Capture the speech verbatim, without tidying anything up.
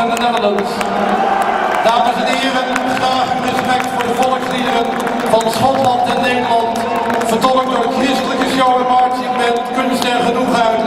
and the Netherlands. Dames en heren, graag uw respect voor de volksliederen van Schotland en Nederland, vertolkt door de christelijke show en marching band Kunst en Genoeg uit.